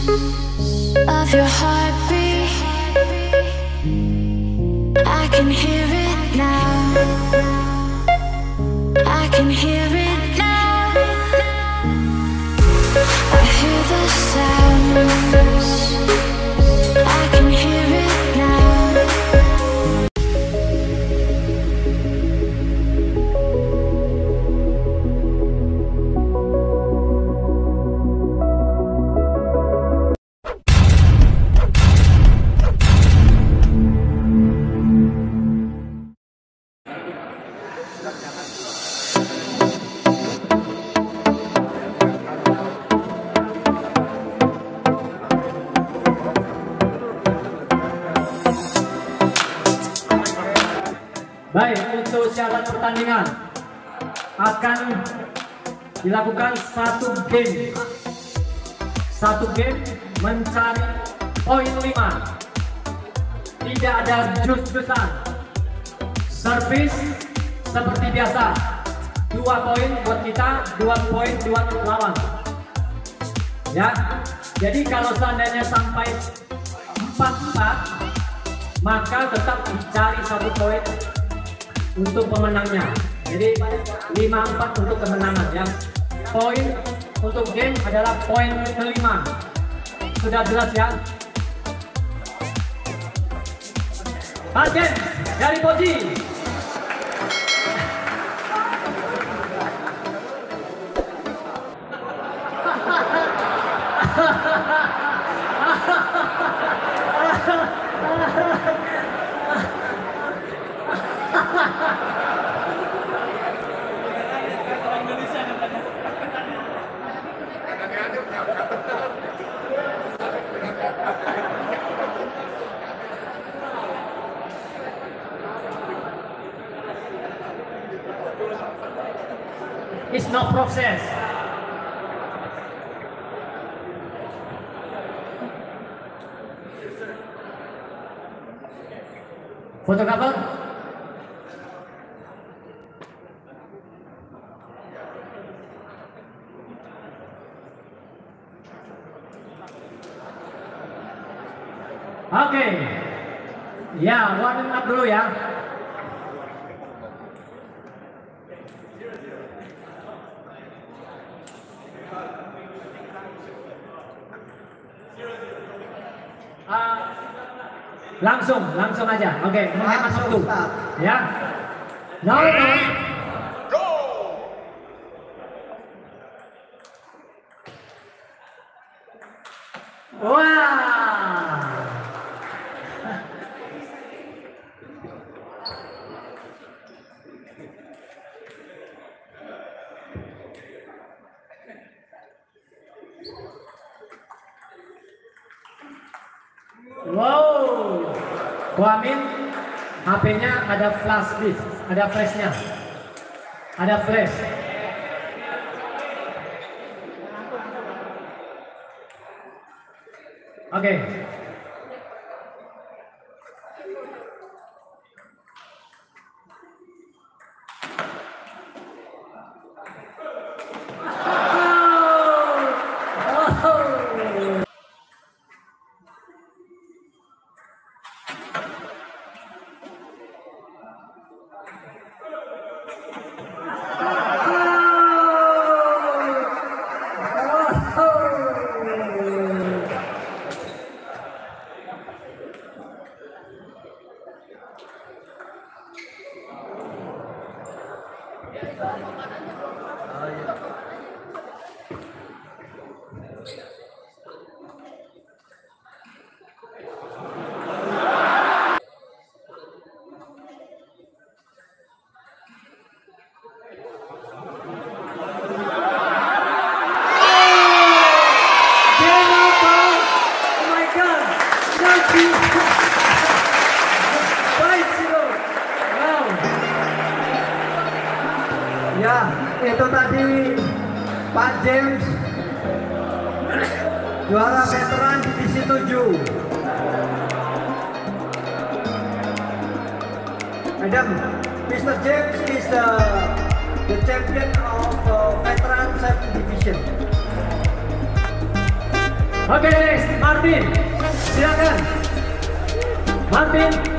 of your heartbeat. I can hear it now. I can hear it now. I hear the sounds. I can hear it now. Baik, untuk syarat pertandingan akan dilakukan satu game. Satu game mencari poin 5. Tidak ada jus-jusan. Servis seperti biasa. 2 poin buat kita, 2 poin buat lawan. Ya. Jadi kalau seandainya sampai 4-4, maka tetap dicari 1 poin untuk pemenangnya. Jadi 5-4 untuk kemenangan ya. Poin untuk game adalah poin ke-5. Sudah jelas ya? PACEN dari POCI. It's no process. Fotografer. Oke. Ya, warming up dulu ya. Langsung aja. Oke, menghemat waktu. Ya. No. Go. Wah. Wow. Kuamin, HP-nya ada flash disk, ada flashnya, ada flash. Oke. Ya, itu tadi Pak James, juara veteran divisi 7. Madam, Mr. James is the champion of veteran 7 division. Oke, next, Martin. Silakan. Martin.